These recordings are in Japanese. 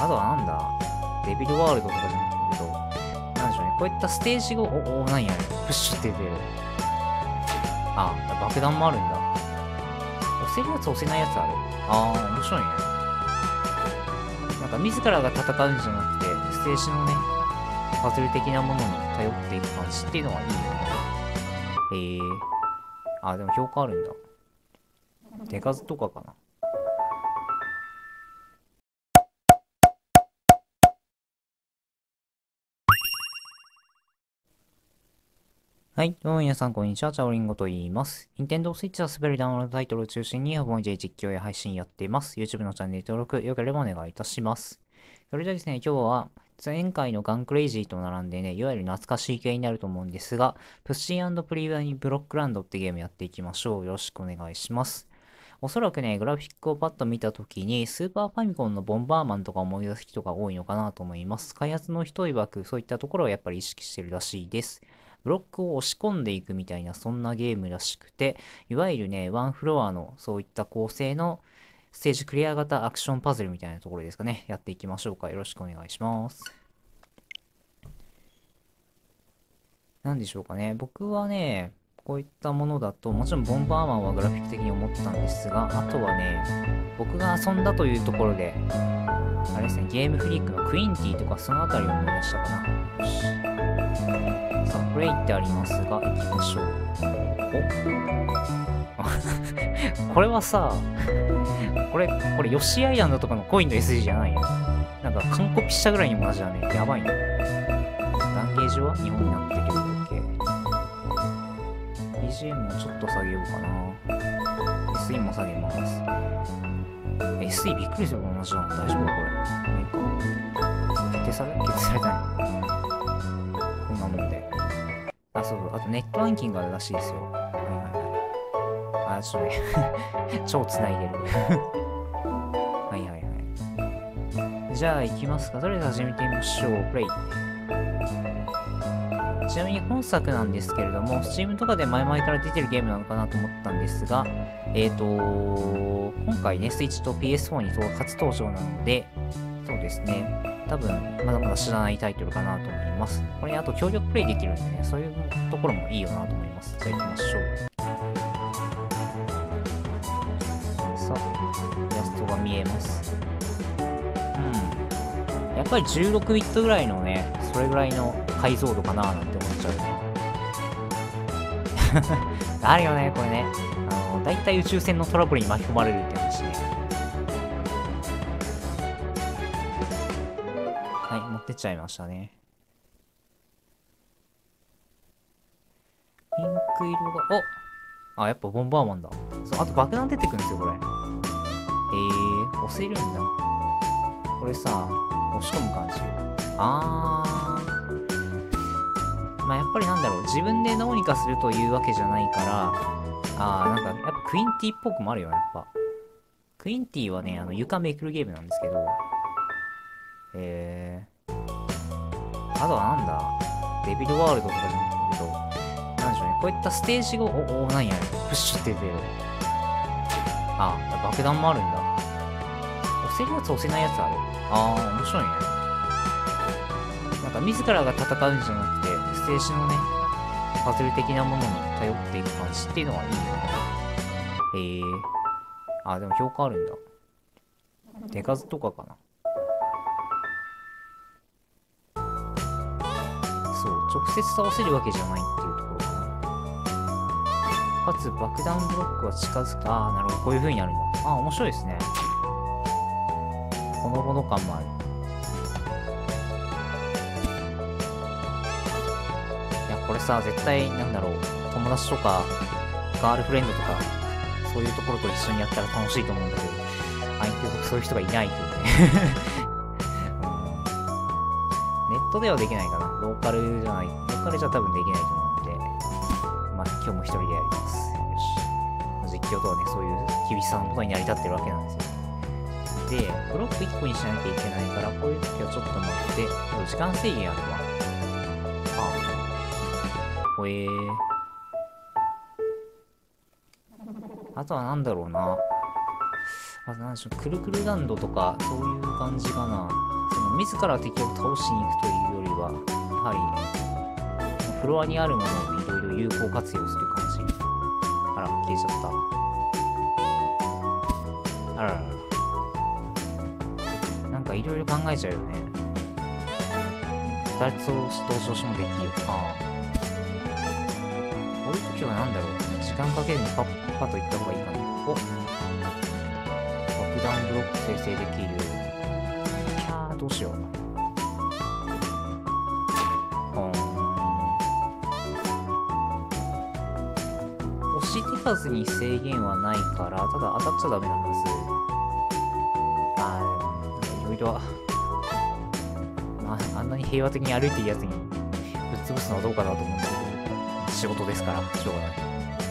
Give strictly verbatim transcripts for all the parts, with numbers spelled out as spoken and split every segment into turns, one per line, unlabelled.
あとはなんだデビルワールドとかじゃなくてけど、なんでしょうね。こういったステージを、お、お、何やねプッシュって出てる。あ、爆弾もあるんだ。押せるやつ押せないやつある。あー、面白いね。なんか自らが戦うんじゃなくて、ステージのね、パズル的なものに頼っていく感じっていうのはいいよね。へえー。あ、でも評価あるんだ。手数とかかな。はい。どうも皆さん、こんにちは。チャオリンゴと言います。Nintendo Switch は滑りダウンロードタイトルを中心に、思い出実況や配信やっています。YouTube のチャンネル登録、よければお願いいたします。それではですね、今日は、前回のガンクレイジーと並んでね、いわゆる懐かしい系になると思うんですが、プッシー&プリーにブロックランドってゲームやっていきましょう。よろしくお願いします。おそらくね、グラフィックをパッと見たときに、スーパーファミコンのボンバーマンとか思い出す人が多いのかなと思います。開発の人曰く、そういったところをやっぱり意識してるらしいです。ブロックを押し込んでいくみたいな、そんなゲームらしくて、いわゆるね、ワンフロアのそういった構成のステージクリア型アクションパズルみたいなところですかね。やっていきましょうか。よろしくお願いします。なんでしょうかね。僕はね、こういったものだと、もちろんボンバーマンはグラフィック的に思ったんですが、あとはね、僕が遊んだというところで、あれですね、ゲームフリークのクインティとかそのあたりを思い出したかな。よし。さあ、プレイってありますが、行きましょう。おこれはさ、これ、これ、ヨッシーアイランドとかのコインの エスジー じゃないよ。なんか、完コピしたぐらいに同じだね。やばいね。断ゲージは日本になってるよ。OK。ビージーエム もちょっと下げようかな。エスイー も下げます。エスイー びっくりする同じなの。大丈夫だこれ。ないか。決定され決定されたい。こんなもんで。あ、そうそう。あとネットランキングあるらしいですよ。はいはいはい。あ、ちょっとね。超繋いでる。はいはいはい。じゃあ行きますか。とりあえず始めてみましょう。プレイ。ちなみに本作なんですけれども、Steam とかで前々から出てるゲームなのかなと思ったんですが、えーと、今回ね、スイッチと ピーエスフォー に初登場なので、そうですね、多分まだまだ知らないタイトルかなと思います。これにあと協力プレイできるんでね、そういうところもいいよなと思います。じゃあ行きましょう。さあ、イラストが見えます。うん。やっぱりじゅうろくビットぐらいのね、それぐらいの解像度かなーなんて思っちゃうね。あるよね、これね。あの、だいたい宇宙船のトラブルに巻き込まれるって話ね。はい、持ってっちゃいましたね。ピンク色が、おあ、やっぱボンバーマンだ。そう、あと爆弾出てくるんですよ、これ。えー、押せるんだ。これさ、押し込む感じ。あー。まあ、やっぱりなんだろう、自分でどうにかするというわけじゃないから、あー、なんか、やっぱクインティっぽくもあるよ、やっぱ。クインティはね、あの、床めくるゲームなんですけど、えー、あとはなんだデビルワールドとかじゃなくてけど、なんでしょうね、こういったステージを、お、お、何やねプッシュって出てる。あ、爆弾もあるんだ。押せるやつ押せないやつある。あー、面白いね。なんか自らが戦うんじゃなくて、ステージのね、パズル的なものに頼っていく感じっていうのはいいよね。へえー。あ、でも評価あるんだ。手数とかかな。そう、直接倒せるわけじゃないっていうところかな。かつ爆弾ブロックは近づく。ああ、なるほど。こういう風になるんだ。ああ、面白いですね。ほのぼの感もある。いや、これさ、絶対、なんだろう。友達とか、ガールフレンドとか、そういうところと一緒にやったら楽しいと思うんだけど、相手僕そういう人がいないというね。ネットではできないかな。ローカルじゃない。ローカルじゃ多分できないと思うんで、まあ今日も一人でやります。よし。実況とはね、そういう厳しさのことに成り立ってるわけなんですよ。で、ブロックいっこにしなきゃいけないから、こういう時はちょっと待って、時間制限あるわ。ああ。ほえー。あとはなんだろうな。 あとなんでしょう、くるくるランドとか、そういう感じかな。その自ら敵を倒しに行くというよりは、やはり、フロアにあるものをいろいろ有効活用する感じ。あら、消えちゃった。あららら。なんかいろいろ考えちゃうよね。二つ同調しもできる。ああ。こういう時はなんだろう。時間かけずにパッパッといった方がいいかな。お、爆弾ブロック生成できる。キャー、どうしよう。あー、押し手数に制限はないから、ただ当たっちゃダメなはず。あー、いろいろ、まあ、あんなに平和的に歩いてるやつにぶっ潰すのはどうかなと思うんだけど、仕事ですから、しょうがない。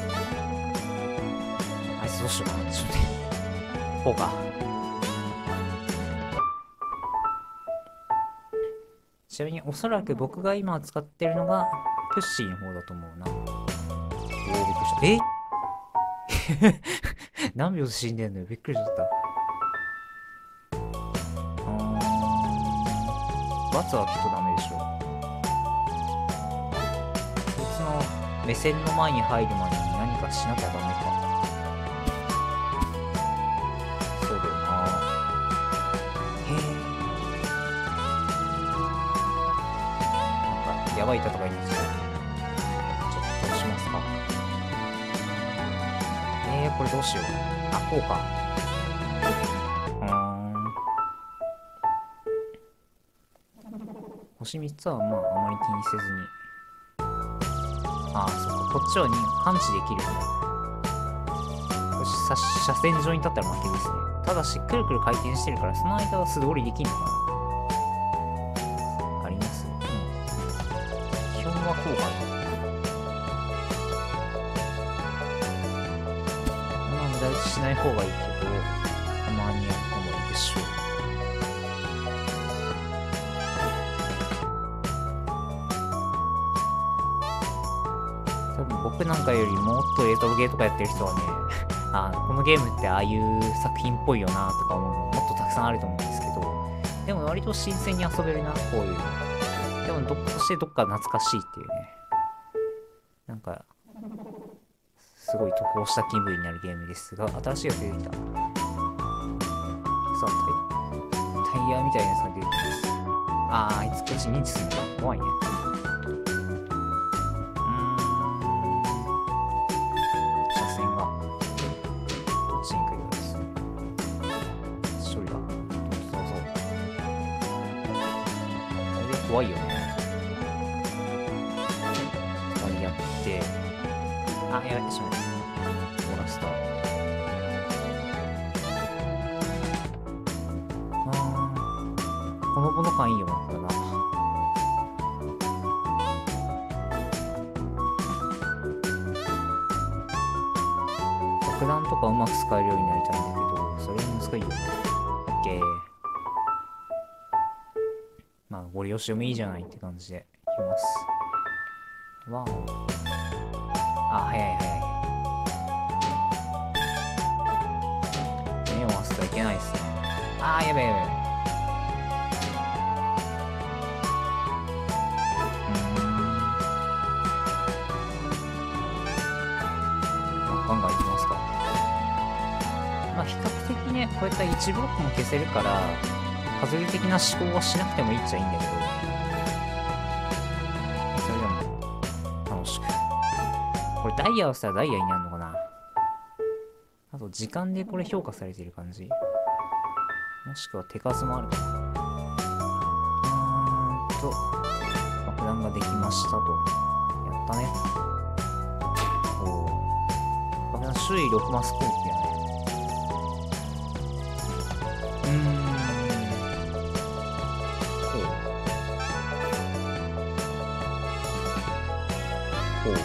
あいつどうしようかな、ちょっとね。こうか。ちなみにおそらく僕が今使ってるのがプッシーの方だと思うな。おー、びっくりした。え何秒で死んでんのよ。びっくりしちゃった。うーん。罰はきっとダメでしょう。こいつの目線の前に入る前に何かしなきゃダメか。やばい戦いになっちゃう。ちょっとどうしますか。えー、これどうしよう。あ、こうか。うーん。星みっつはまああまり気にせずに。あー、そっか。こっちはに反地できるんだ。よし、車線上に立ったら負けですね。ただし、くるくる回転してるから、その間は素通りできんのかな。あります。基本はこうかな。まあ無駄打ちしない方がいいけど、たまにやった方がいいでしょう。多分僕なんかよりもっとレトロゲーとかやってる人はね、あ、このゲームってああいう作品っぽいよなとか思うのもっとたくさんあると思うんですけど、でも割と新鮮に遊べるな、こういうの。でもどっかとしてどっか懐かしいっていうね。なんか、すごい得をした気分になるゲームですが、新しいやつ出てきた。さあ、タイ、タイヤみたいなやつが出てきます。あー、あいつこっち認知するのか。怖いね。怖いよね。ふたりやって、あ、やばい、しまった。終わらせた。あー、ほのぼの感いいよな、これな。爆弾とかうまく使えるようになりたいんだけど、それ難しいよね。オッケー。まあ、ご利用しでもいいじゃないって感じでいきます。わお。あ、早い早い。目を合わせてはいけないですね。あー、やべえやべえ。うーん。まあ、ガンガンいきますか。まあ、比較的ね、こういったいちブロックも消せるから、パズル的な思考はしなくてもいいっちゃいいんだけど、それでも楽しく。これダイヤをしたらダイヤになるのかな。あと時間でこれ評価されてる感じ、もしくは手数もあるかな。うーんと爆弾ができましたと。やったね。おお、爆弾種類ろくマス攻撃やね。うーん、こう。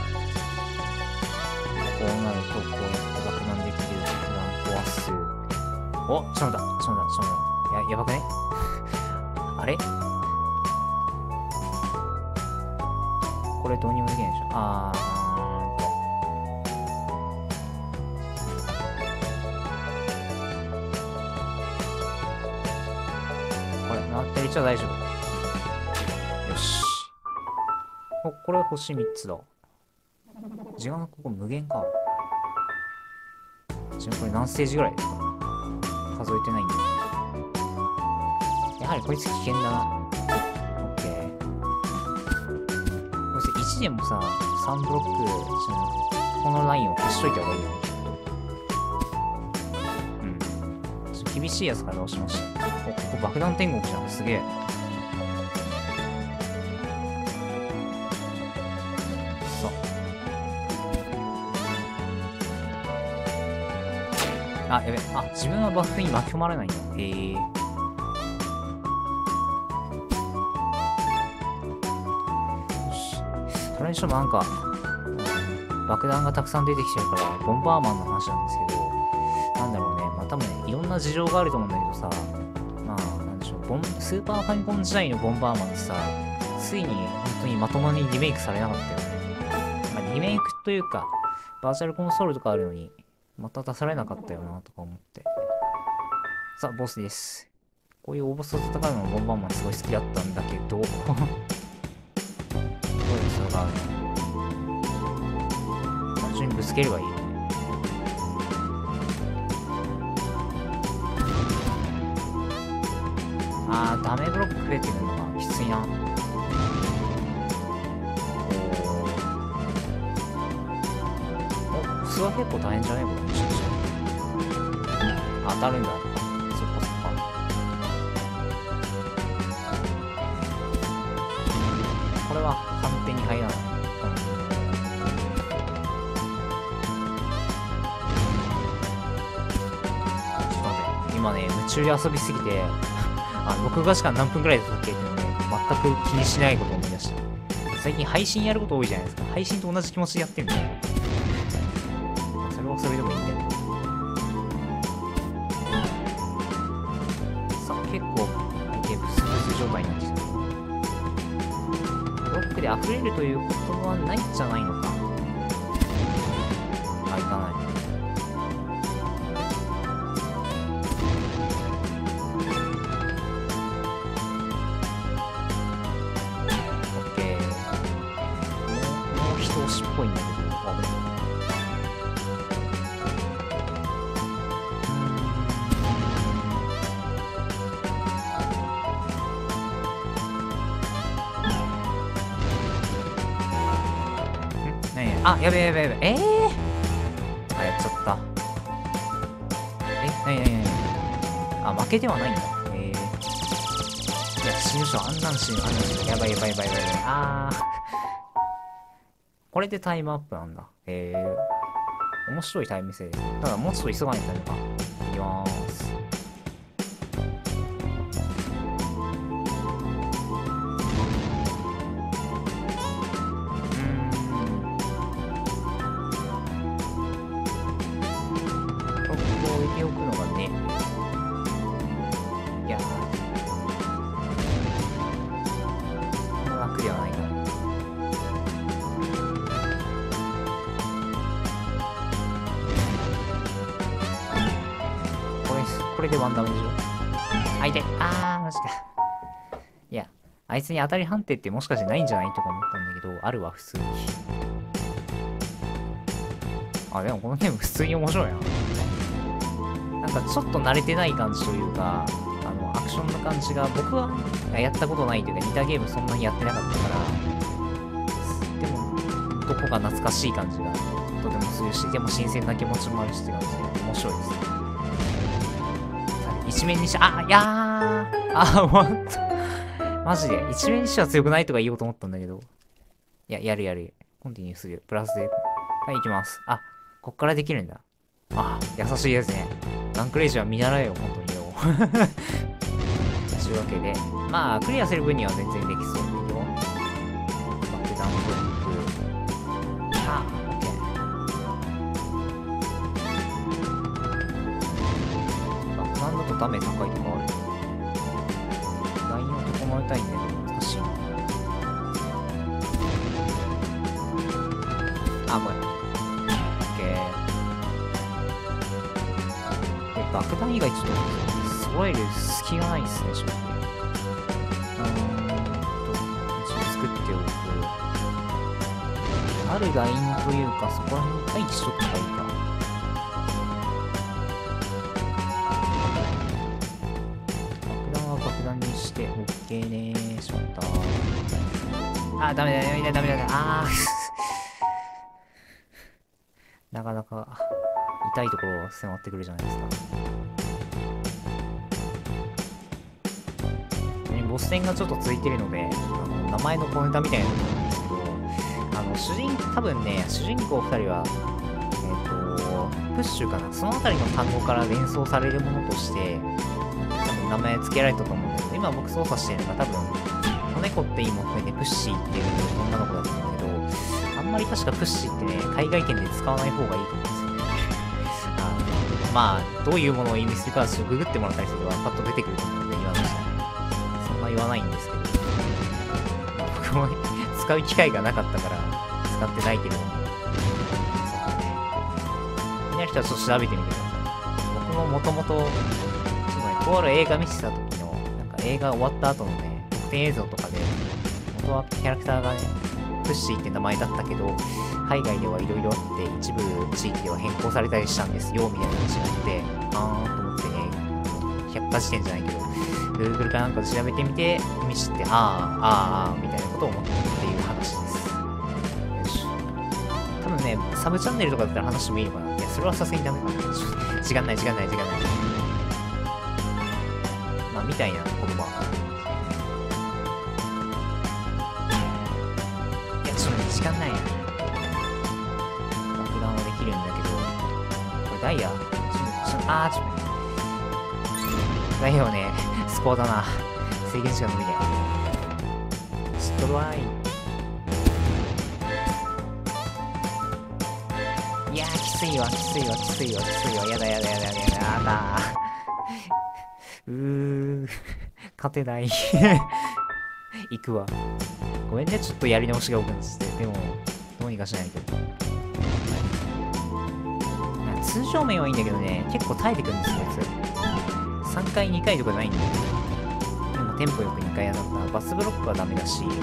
こうなると、こうやって爆弾できる。爆弾壊す。お、ちょっと待った、ちょっと待った、ちょっと待った。や、やばくねあれこれどうにもできないでしょ。あー、うーんと。 これ、回ってる一応大丈夫。よし。お、これ星みっつだ。時間がここ無限か。ちなみにこれ何ステージぐらいですか？数えてないんで。やはりこいつ危険だな。オッケー。こいついちでもさ、さんブロック、このラインを消しといた方がいいよ。うん。ちょっと厳しいやつから倒しました。お、ここ爆弾天国じゃん。すげえ。さあ。あ、やべ。あ、自分はバフに巻き込まれないんだ。へえ。よし。それにしてもなんか、爆弾がたくさん出てきてるから、ボンバーマンの話なんですけど、なんだろうね。まあ多分ね、いろんな事情があると思うんだけどさ、まあ、なんでしょう。ボン、スーパーファミコン時代のボンバーマンってさ、ついに本当にまともにリメイクされなかったよね。まあ、リメイクというか、バーチャルコンソールとかあるのに、また出されなかったよなとか思って。さあ、ボスです。こういう大ボスと戦うのもボンバーマンすごい好きだったんだけど、どういうそれがあるの？単純にぶつければいいよね。あー、ダメブロック増えてるのがきついな。おー。お、ボスは結構大変じゃねえこれ。もしかして。当たるんだ。そっかそっか。これは完璧に入らない。ちょっと待って。今ね、夢中で遊びすぎて、あの、録画時間何分くらいで撮ってるのね、全く気にしないことを思い出した。最近配信やること多いじゃないですか。配信と同じ気持ちでやってるんだよ。それはそれでもいいんだよ。さあ、結構、相手ブスブス状態になってきた。ブロックで溢れるということはないんじゃないのか。あ、いかない。っぽいんだけど、あれ。ん？何？あ、やべやべやべ。ええー、あ、やっちゃった。え、なになになに？あ、負けてはないんだ。ええー。いや、死ぬでしょ。あんなん死ぬ。あんなん死ぬ。やばいやばいやばいやばい。あー。これでタイムアップなんだ。へえ。面白いタイム制です。ただもうちょっと急がないとダメか。いきまーす。うーん。ここを置いておくのがね。いやー。こんな楽ではないから。これでワンダメでしょ。あ、痛い。あー、マジか。いや、あいつに当たり判定ってもしかしてないんじゃないとか思ったんだけど、あるわ、普通に。あ、でもこのゲーム普通に面白いな。なんかちょっと慣れてない感じというか、あの、アクションの感じが、僕はやったことないというか、似たゲームそんなにやってなかったから、でも、どこか懐かしい感じがとてもするし、でも新鮮な気持ちもあるしって感じで、面白いですね。一面にし、あ、いやー、あ、ほんと。マジで、一面にしては強くないとか言おうと思ったんだけど。いや、やるやる。コンティニューする。プラスで。はい、行きます。あ、こっからできるんだ。あ、優しいですね。ランクレイジは見習えよ、本当によ。というわけで、まあ、クリアする分には全然できそうだけど。爆弾ブロック。あ、オッケー。爆弾だとダメ高いとかある。ラインを整えたいんだけど難しいな。あ、これ。オッケー。で、爆弾以外ちょっと揃える隙がないですね、正直。 あるがいいというか、そこら辺に待機しとった方がいいか。爆弾は爆弾にして、OK ねー。しまった。あー、ダメだ、ダメだ、ダメだ、あー。なかなか痛いところを迫ってくるじゃないですか。ボス戦がちょっとついてるので、あの名前の小ネタみたいなのなんですけど、あの主人多分ね、主人公ふたりは、えっ、と、プッシュかな、そのあたりの単語から連想されるものとして、多分名前付けられたと思うんだけど、今僕操作してるのが多分、子猫って意味も含めてプッシーっていう女の子だと思うんだけど、あんまり確かプッシーってね、海外圏で使わない方がいいと思うんですよね。あのまあ、どういうものを意味するか、ちょっとググってもらったりすればパッと出てくると思うので、言わなくても。言わないんですけど、僕も使う機会がなかったから使ってないけど、そうかね。気になる人はちょっと調べてみてください。僕ももともと、ちょっとね、とある映画見てた時の、なんか映画終わった後のね、特典映像とかで、元はキャラクターがね、プッシーって名前だったけど、海外ではいろいろあって、一部地域では変更されたりしたんですよ、みたいな話があって、あーんと思ってね、百科事典じゃないけど、Google かなんかで調べてみて、意味知って、あー、あー、あー、みたいなことを思ったっていう話です。よし。多分ね、サブチャンネルとかだったら話してもいいのかな。いや、それはさすがにダメかな。時間ない、時間ない、時間ない。まあ、みたいな言葉。いや、ちょっとね、時間ないや。爆弾はできるんだけど、これダイヤ、ちょっと、ちょっと、あー、ちょっと、ダイヤはね、スコアだな。制限時間伸びねえ。ストライ。いやー、きついわ、きついわ、きついわ、きついわ。やだやだやだやだやだ。やだうー。勝てない。行くわ。ごめんね、ちょっとやり直しが多くなってて。でも、どうにかしないと。通常面はいいんだけどね、結構耐えてくるんですよ、やつ。さんかいにかいとかないんだよ。でもテンポよくにかい当たったらバスブロックはダメだし、や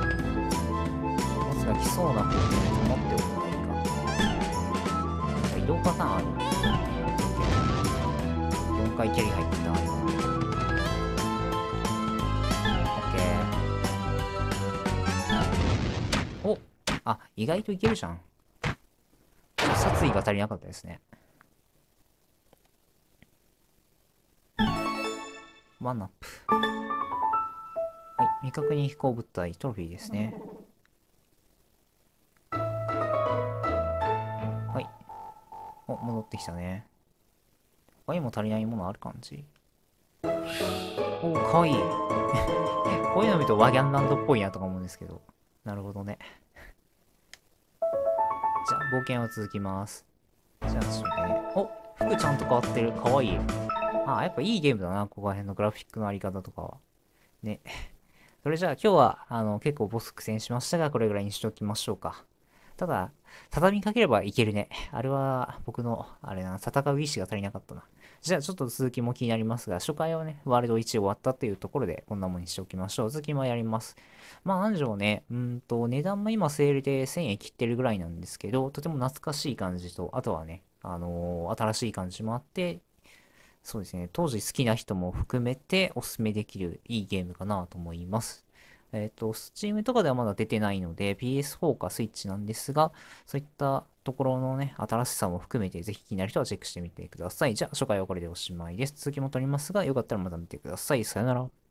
つが来そうな方向に持っておくのがいいか。なんか移動パターンある。よんかいキャリ入った。オッケー。お、あ、意外といけるじゃん。殺意が足りなかったですね。ワンアップ。はい、未確認飛行物体、トロフィーですね。はい。お、戻ってきたね。他にも足りないものある感じ。おー、かわいい。こういうの見るとワギャンランドっぽいなとか思うんですけど。なるほどね。じゃあ、冒険は続きます。じゃあ、ちょっとね。お、服ちゃんと変わってる。かわいい。あ、やっぱいいゲームだな。ここら辺のグラフィックのあり方とかは。ね。それじゃあ今日は、あの、結構ボス苦戦しましたが、これぐらいにしておきましょうか。ただ、畳みかければいけるね。あれは、僕の、あれな、戦う意志が足りなかったな。じゃあ、ちょっと続きも気になりますが、初回はね、ワールドいち終わったっていうところで、こんなもんにしておきましょう。続きもやります。まあ、何でしょうね。うんと、値段も今セールでせんえん切ってるぐらいなんですけど、とても懐かしい感じと、あとはね、あのー新しい感じもあって、そうですね、当時好きな人も含めておすすめできるいいゲームかなと思います。えっと、Steam とかではまだ出てないので ピーエスフォー か Switch なんですが、そういったところのね、新しさも含めてぜひ気になる人はチェックしてみてください。じゃあ、初回はこれでおしまいです。続きも撮りますが、よかったらまた見てください。さよなら。